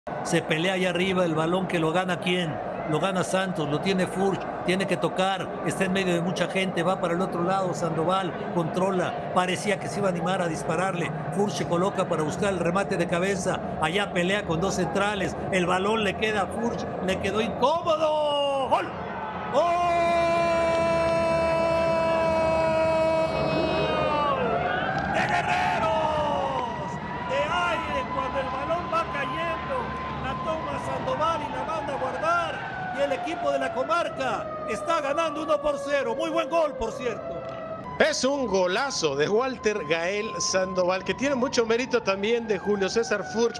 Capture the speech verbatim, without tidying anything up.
Se pelea allá arriba, el balón que lo gana ¿quién? Lo gana Santos, lo tiene Furch, tiene que tocar, está en medio de mucha gente, va para el otro lado, Sandoval controla, parecía que se iba a animar a dispararle, Furch se coloca para buscar el remate de cabeza, allá pelea con dos centrales, el balón le queda a Furch, le quedó incómodo, ¡gol! ¡Gol! ¡De Guerreros! De aire cuando el balón va cayendo, la toma Sandoval y la manda a guardar. Y el equipo de la comarca está ganando uno por cero. Muy buen gol, por cierto. Es un golazo de Walter Gael Sandoval, que tiene mucho mérito también de Julio César Furch.